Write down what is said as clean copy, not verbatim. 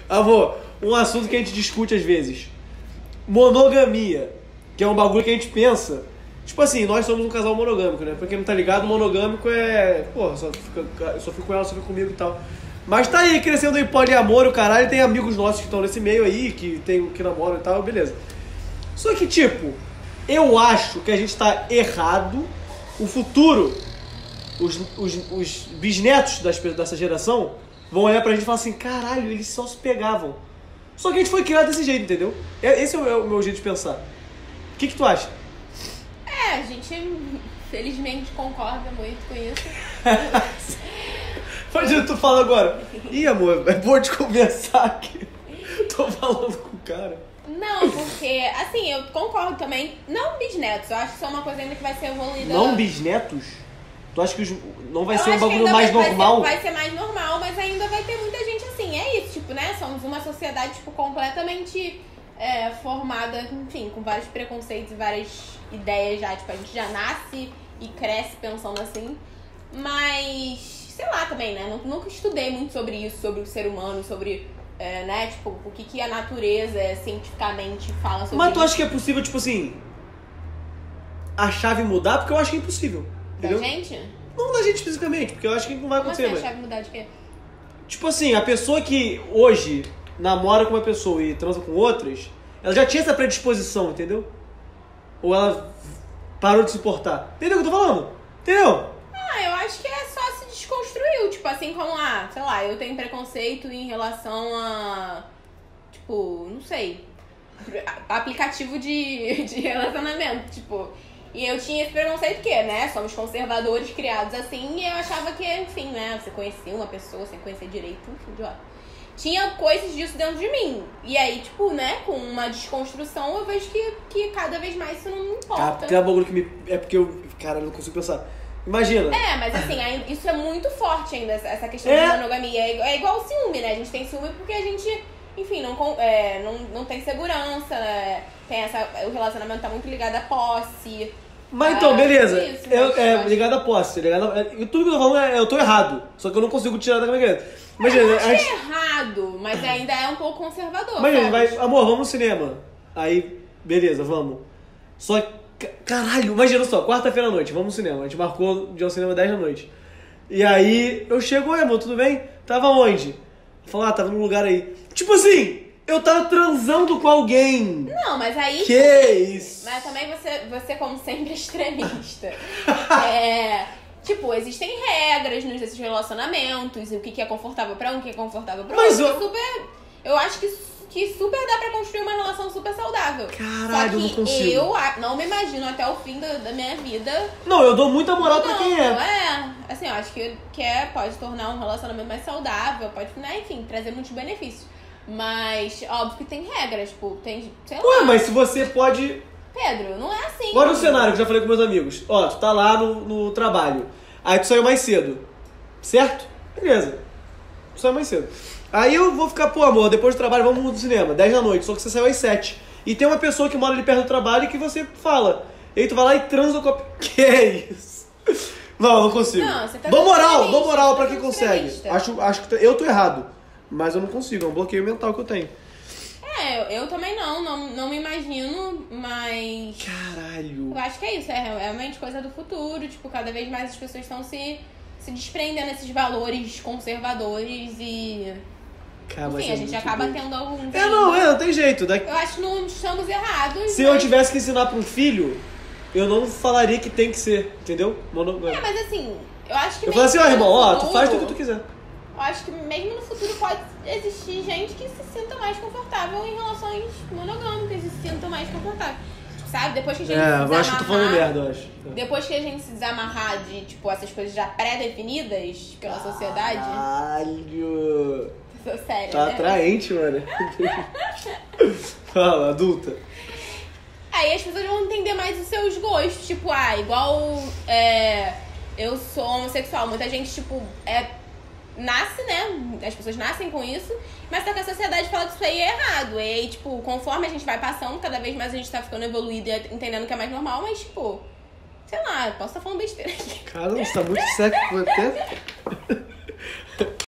Amor, um assunto que a gente discute às vezes. Monogamia, que é um bagulho que a gente pensa. Tipo assim, nós somos um casal monogâmico, né? Pra quem não tá ligado, monogâmico é... Pô, eu só fico com ela, só fico comigo e tal. Mas tá aí, crescendo aí poliamor, o caralho. Tem amigos nossos que estão nesse meio aí, que namoram e tal, beleza. Só que, tipo, eu acho que a gente tá errado. O futuro, os bisnetos dessa geração vão olhar pra gente e falar assim, caralho, eles só se pegavam. Só que a gente foi criado desse jeito, entendeu? Esse é o meu jeito de pensar. O que tu acha? A gente felizmente concorda muito com isso. Imagina tu fala agora. Ih, amor, é bom de conversar aqui. Tô falando com o cara. Não, porque, assim, eu concordo também. Não bisnetos, eu acho que isso é uma coisa ainda que vai ser evoluída. Não bisnetos? Tu acha que não vai ser um bagulho mais normal? Vai ser mais normal, mas ainda vai ter muita gente assim. É isso, tipo, né? Somos uma sociedade, tipo, completamente formada, enfim, com vários preconceitos e várias ideias já. Tipo, a gente já nasce e cresce pensando assim. Mas, sei lá também, né? Nunca estudei muito sobre isso, sobre o ser humano, sobre... né, tipo, o que a natureza cientificamente fala sobre isso. Mas tu acha que é possível, tipo assim, a chave mudar? Porque eu acho que é impossível. Entendeu? Da gente? Não da gente fisicamente, porque eu acho que não vai acontecer. Como assim a chave mudar de quê? Tipo assim, a pessoa que hoje namora com uma pessoa e transa com outras, ela já tinha essa predisposição, entendeu? Ou ela parou de se portar. Entendeu o que eu tô falando? Entendeu? Eu acho que é só se desconstruiu. Tipo, assim como, sei lá, eu tenho preconceito em relação a, tipo, não sei, aplicativo de relacionamento, tipo. E eu tinha esse preconceito porque, né, somos conservadores criados assim, e eu achava que, enfim, né, você conhecia uma pessoa sem conhecer direito, enfim, idiota. Tinha coisas disso dentro de mim. E aí, tipo, né, com uma desconstrução, eu vejo que cada vez mais isso não me importa. Cara, tem um bagulho que me... É porque eu... Cara, eu não consigo pensar. Imagina. Mas assim, isso é muito forte ainda, essa questão de monogamia. É igual o ciúme, né? A gente tem ciúme porque a gente, enfim, não tem segurança, tem o relacionamento tá muito ligado à posse. Mas então, beleza. Isso, ligado à posse. Tudo que eu tô falando eu tô errado. Só que eu não consigo tirar da minha cabeça. Imagina, eu acho que é errado, mas ainda é um pouco conservador. Imagina, amor, vamos no cinema. Aí, beleza, vamos. Só que, caralho, imagina só, quarta-feira à noite, vamos no cinema. A gente marcou de ir ao cinema 10 da noite. E aí, eu chego, oi amor, tudo bem? Tava onde? Falar, tava num lugar aí. Tipo assim, eu tava transando com alguém. Não, mas aí... Que isso? Mas também você como sempre, é extremista. Tipo, existem regras nesses relacionamentos, o que é confortável pra um, o que é confortável pra outro. Eu acho que super dá pra construir uma relação super saudável. Caralho, eu não consigo. Eu não me imagino até o fim da minha vida. Não, eu dou muita moral pra quem é. Assim, eu acho que pode tornar um relacionamento mais saudável, pode, né, enfim, trazer muitos benefícios. Mas, óbvio que tem regras, tipo, tem, sei lá. Ué, mas se você pode... Pedro, não é assim. Bora no cenário que eu já falei com meus amigos. Ó, tu tá lá no trabalho. Aí tu saiu mais cedo. Certo? Beleza. Tu saiu mais cedo. Aí eu vou ficar, pô, amor, depois do trabalho vamos no cinema, 10 da noite, só que você saiu às 7. E tem uma pessoa que mora ali perto do trabalho e que você fala. E aí tu vai lá e transa com a... Que é isso? Não consigo. Não, você tá dou moral pra quem consegue. Acho que eu tô errado. Mas eu não consigo, é um bloqueio mental que eu tenho. Eu também não me imagino, mas... Caralho. Eu acho que é isso, é realmente coisa do futuro, tipo, cada vez mais as pessoas estão se desprendendo desses valores conservadores e... Cara, enfim, a gente acaba tendo algum... não tem jeito. Eu acho que não estamos errados. Se eu tivesse que ensinar pra um filho, eu não falaria que tem que ser, entendeu? Mas assim, eu acho que... Eu falo assim, irmão, tu faz tudo que tu quiser. Eu acho que mesmo no futuro pode existir gente que se sinta mais confortável em relações monogâmicas e se sinta mais confortável. Sabe? Depois que a gente se desamarrar... eu acho que tu falando merda, eu acho. Depois que a gente se desamarrar de, tipo, essas coisas já pré-definidas pela sociedade... Caralho! Sou séria, tá né? atraente, mano. Fala, adulta. Aí as pessoas vão entender mais os seus gostos. Tipo, igual... eu sou homossexual. Muita gente, tipo... nasce, né? As pessoas nascem com isso, mas só que a sociedade fala que isso aí é errado. E aí, tipo, conforme a gente vai passando, cada vez mais a gente tá ficando evoluído e entendendo que é mais normal, mas, tipo, sei lá, posso estar falando besteira aqui. Cara, você tá muito seco até.